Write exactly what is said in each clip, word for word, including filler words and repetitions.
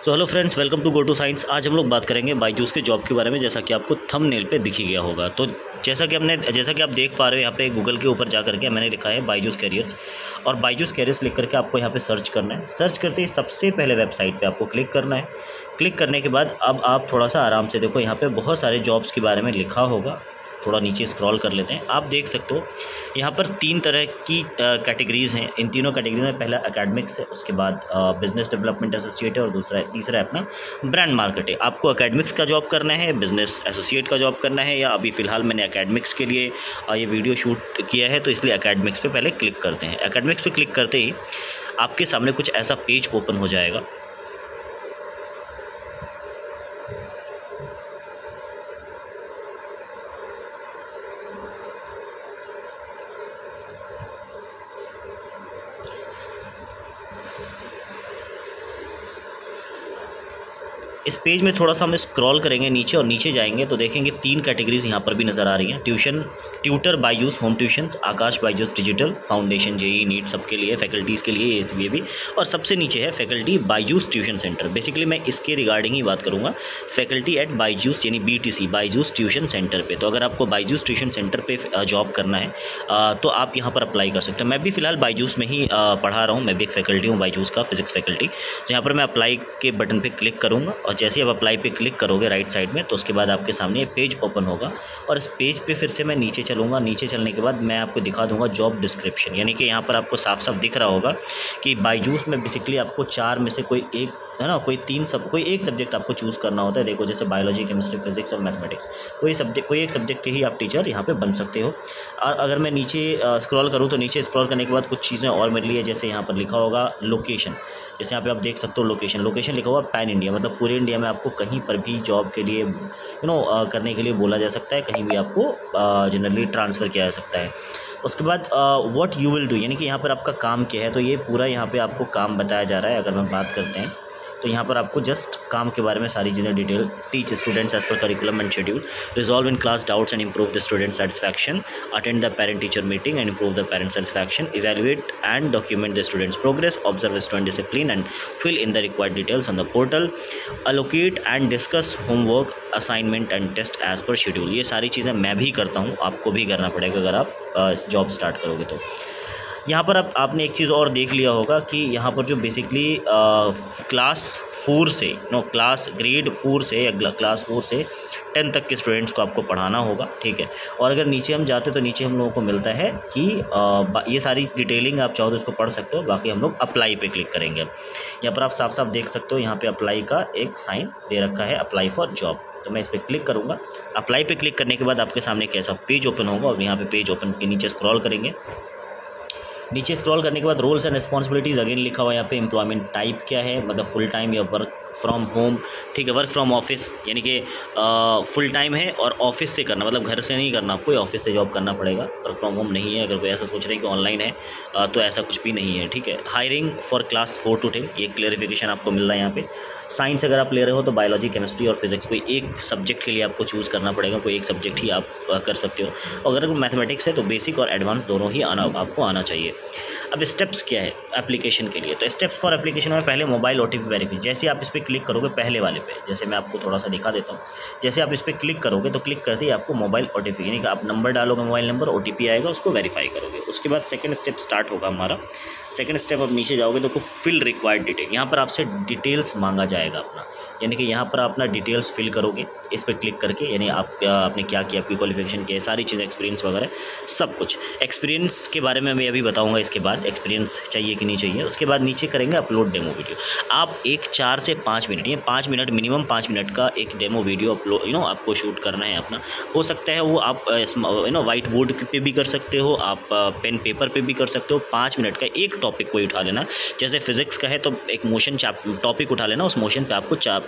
So hello friends, welcome to go to science. आज हम लोग बात करेंगे बायजूस के जॉब के बारे में, जैसा कि आपको थंबनेल पे दिख ही गया होगा। तो जैसा कि हमने जैसा कि आप देख पा रहे हो, यहाँ पे गूगल के ऊपर जा करके मैंने लिखा है बायजूस कैरियर्स, और बायजूस कैरियर्स लिख करके आपको यहाँ पे सर्च करना है। सर्च करते ही सबसे पहले वेबसाइट पे आपको क्लिक करना है। क्लिक करने के बाद अब आप थोड़ा सा आराम से देखो, यहाँ पे बहुत सारे जॉब्स के बारे में लिखा होगा। थोड़ा नीचे स्क्रॉल कर लेते हैं, आप देख सकते हो यहाँ पर तीन तरह की कैटेगरीज़ हैं। इन तीनों कैटेगरी में पहला एकेडमिक्स है, उसके बाद बिजनेस डेवलपमेंट एसोसिएट है, और दूसरा तीसरा है अपना ब्रांड मार्केट है। आपको एकेडमिक्स का जॉब करना है, बिजनेस एसोसिएट का जॉब करना है, या अभी फ़िलहाल मैंने एकेडमिक्स के लिए ये वीडियो शूट किया है, तो इसलिए एकेडमिक्स पे पहले क्लिक करते हैं। एकेडमिक्स पे क्लिक करते ही आपके सामने कुछ ऐसा पेज ओपन हो जाएगा। इस पेज में थोड़ा सा हम स्क्रॉल करेंगे नीचे, और नीचे जाएंगे तो देखेंगे तीन कैटेगरीज यहाँ पर भी नज़र आ रही हैं। Tuition tutor Byju's home tuitions, Aakash Byju's digital, foundation JEE NEET सबके लिए, फैकल्टीज़ के लिए ये भी, और सबसे नीचे है faculty Byju's tuition centre. Basically मैं इसके रिगार्डिंग ही बात करूँगा, फैकल्टी एट बायजूस यानी बीटीसी बायजूस ट्यूशन सेंटर पे। तो अगर आपको बायजूस ट्यूशन सेंटर पे जॉब करना है तो आप यहाँ पर अप्लाई कर सकते हैं। मैं भी फ़िलहाल बायजूस में ही पढ़ा रहा हूँ, मैं भी एक फैकल्टी हूँ बायजूस का, फिजिक्स फैकल्टी। तो यहाँ पर मैं अप्लाई के बटन पर क्लिक करूँगा, और जैसे आप अप्लाई पे क्लिक करोगे राइट साइड में, तो उसके बाद आपके सामने ये पेज ओपन होगा। और इस पेज पे फिर से मैं नीचे चलूँगा। नीचे चलने के बाद मैं आपको दिखा दूँगा जॉब डिस्क्रिप्शन, यानी कि यहाँ पर आपको साफ साफ दिख रहा होगा कि बायजूस में बेसिकली आपको चार में से कोई एक है ना, कोई तीन सब कोई एक सब्जेक्ट आपको चूज़ करना होता है। देखो, जैसे बायोलॉजी, केमिस्ट्री, फिजिक्स और मैथमेटिक्स, कोई सब्जेक्ट कोई एक सब्जेक्ट के ही आप टीचर यहाँ पे बन सकते हो। और अगर मैं नीचे स्क्रॉल करूँ तो नीचे स्क्रॉल करने के बाद कुछ चीज़ें और मिल रही है, जैसे यहाँ पर लिखा होगा लोकेशन। जैसे यहाँ पे आप देख सकते हो लोकेशन लोकेशन लिखा हुआ पैन इंडिया, मतलब पूरे इंडिया में आपको कहीं पर भी जॉब के लिए यू नो करने के लिए बोला जा सकता है, कहीं भी आपको जनरली ट्रांसफ़र किया जा सकता है। उसके बाद व्हाट यू विल डू, यानी कि यहाँ पर आपका काम क्या है, तो ये पूरा यहाँ पे आपको काम बताया जा रहा है। अगर हम बात करते हैं तो यहाँ पर आपको जस्ट काम के बारे में सारी चीज़ें detail, teach students as per curriculum and schedule, resolve in class doubts and improve the student satisfaction, attend the parent teacher meeting and improve the parent satisfaction, evaluate and document the students progress, observe student discipline and fill in the required details on the portal, allocate and discuss homework, assignment and test as per schedule. ये सारी चीज़ें मैं भी करता हूँ, आपको भी करना पड़ेगा अगर आप जॉब स्टार्ट करोगे तो। यहाँ पर आप आपने एक चीज़ और देख लिया होगा कि यहाँ पर जो बेसिकली क्लास फोर से नो क्लास ग्रेड फोर से या क्लास फोर से टेन तक के स्टूडेंट्स को आपको पढ़ाना होगा, ठीक है। और अगर नीचे हम जाते तो नीचे हम लोगों को मिलता है कि आ, ये सारी डिटेलिंग आप चाहो तो इसको पढ़ सकते हो। बाकी हम लोग अप्लाई पे क्लिक करेंगे। अब यहाँ पर आप साफ साफ देख सकते हो, यहाँ पे अप्लाई का एक साइन दे रखा है, अप्लाई फॉर जॉब। तो मैं इस पर क्लिक करूँगा। अप्लाई पे क्लिक करने के बाद आपके सामने एक ऐसा पेज ओपन होगा, और यहाँ पे पेज ओपन के नीचे स्क्रॉल करेंगे। नीचे स्क्रॉल करने के बाद रोल्स एंड रिस्पॉन्सिबिलिटीज़ अगेन लिखा हुआ है यहाँ पे। एम्प्लॉयमेंट टाइप क्या है, मतलब फुल टाइम या वर्क फ्रॉम होम, ठीक है। वर्क फ्रॉम ऑफिस यानी कि फुल टाइम है और ऑफिस से करना, मतलब घर से नहीं करना, आपको ऑफिस से जॉब करना पड़ेगा। वर्क फ्रॉम होम नहीं है। अगर कोई ऐसा सोच रहे हैं कि ऑनलाइन है आ, तो ऐसा कुछ भी नहीं है, ठीक है। Hiring for class four to ten, ये क्लियरिफिकेशन आपको मिल रहा है यहाँ पे। साइंस अगर आप ले रहे हो तो बायोलॉजी, केमिस्ट्री और फिजिक्स, कोई एक सब्जेक्ट के लिए आपको चूज़ करना पड़ेगा, कोई एक सब्जेक्ट ही आप कर सकते हो। अगर मैथमेटिक्स है तो बेसिक और एडवांस दोनों ही आना आपको आना चाहिए। अब स्टेप्स क्या है एप्लीकेशन के लिए, तो स्टेप्स फॉर एप्लीकेशन में पहले मोबाइल ओटीपी वेरीफाई। जैसे आप इस पर क्लिक करोगे पहले वाले पे, जैसे मैं आपको थोड़ा सा दिखा देता हूँ। जैसे आप इस पर क्लिक करोगे तो क्लिक करते ही आपको मोबाइल ओटीपी, यानी कि आप नंबर डालोगे, मोबाइल नंबर, ओटीपी आएगा, उसको वेरीफाई करोगे। उसके बाद सेकंड स्टेप स्टार्ट होगा हमारा। सेकंड स्टेप अब नीचे जाओगे तो फिल रिक्वायर्ड डिटेल, यहाँ पर आपसे डिटेल्स मांगा जाएगा अपना, यानी कि यहाँ पर अपना डिटेल्स फिल करोगे इस पर क्लिक करके, यानी आप आपने क्या किया, आपकी क्वालिफिकेशन क्या है, सारी चीज़ें, एक्सपीरियंस वगैरह सब कुछ। एक्सपीरियंस के बारे में मैं अभी बताऊंगा इसके बाद, एक्सपीरियंस चाहिए कि नहीं चाहिए। उसके बाद नीचे करेंगे अपलोड डेमो वीडियो। आप एक चार से पाँच मिनट ये पाँच मिनट मिनिमम पाँच मिनट का एक demo video upload you know आपको शूट करना है अपना। हो सकता है वो आप यू नो वाइट बोर्ड पे भी कर सकते हो, आप पेन पेपर पे भी कर सकते हो। पाँच मिनट का एक टॉपिक कोई उठा लेना, जैसे फिजिक्स का है तो एक मोशन टॉपिक उठा लेना, उस मोशन पे आपको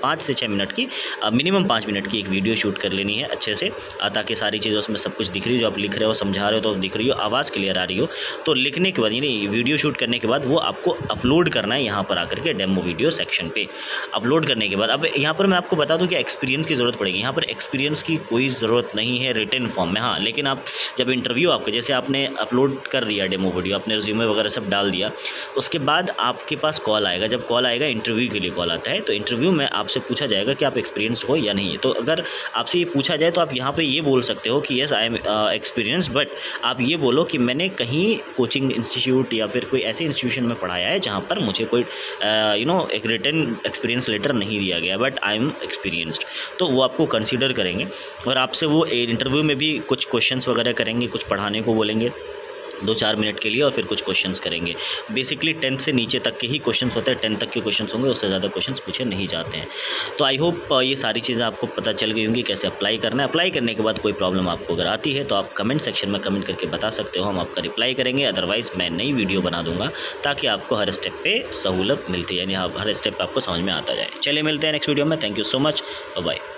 पाँच से छः मिनट की मिनिमम पाँच मिनट की एक वीडियो शूट कर लेनी है अच्छे से, ताकि सारी चीज़ें उसमें सब कुछ दिख रही हो, जो आप लिख रहे हो समझा रहे हो तो दिख रही हो, आवाज़ क्लियर आ रही हो। तो लिखने के बाद यानी वीडियो शूट करने के बाद वो आपको अपलोड करना है यहाँ पर आकर के डेमो वीडियो सेक्शन पे। अपलोड करने के बाद अब यहाँ पर मैं आपको बता दूँ कि एक्सपीरियंस की ज़रूरत पड़ेगी। यहाँ पर एक्सपीरियंस की कोई ज़रूरत नहीं है रिटन फॉर्म में, हाँ, लेकिन आप जब इंटरव्यू आपके जैसे आपने अपलोड कर दिया डेमो वीडियो, आपने रिज्यूमे वगैरह सब डाल दिया, उसके बाद आपके पास कॉल आएगा। जब कॉल आएगा इंटरव्यू के लिए कॉल आता है, तो इंटरव्यू में आपसे पूछा जाएगा कि आप एक्सपीरियंस्ड हो या नहीं। तो अगर आपसे ये पूछा जाए तो आप यहाँ पे ये बोल सकते हो कि yes I am experienced, but आप ये बोलो कि मैंने कहीं कोचिंग इंस्टीट्यूट या फिर कोई ऐसे इंस्टीट्यूशन में पढ़ाया है जहाँ पर मुझे कोई यू नो एक रिटन एक्सपीरियंस लेटर नहीं दिया गया, बट आई एम एक्सपीरियंस्ड। तो वो आपको कंसीडर करेंगे और आपसे वो इंटरव्यू में भी कुछ क्वेश्चंस वगैरह करेंगे, कुछ पढ़ाने को बोलेंगे दो चार मिनट के लिए और फिर कुछ क्वेश्चंस करेंगे। बेसिकली टेंथ से नीचे तक के ही क्वेश्चंस होते हैं, टेंथ तक के क्वेश्चंस होंगे, उससे ज़्यादा क्वेश्चंस पूछे नहीं जाते हैं। तो आई होप ये सारी चीज़ें आपको पता चल गई होंगी कैसे अप्लाई करना है। अप्लाई करने के बाद कोई प्रॉब्लम आपको अगर आती है तो आप कमेंट सेक्शन में कमेंट करके बता सकते हो, हम आपका रिप्लाई करेंगे। अदरवाइज़ मैं नई वीडियो बना दूंगा ताकि आपको हर स्टेप पर सहूलत मिलती है, यानी हर स्टेप आपको समझ में आता जाए। चलिए मिलते हैं नेक्स्ट वीडियो में। Thank you so much, bye.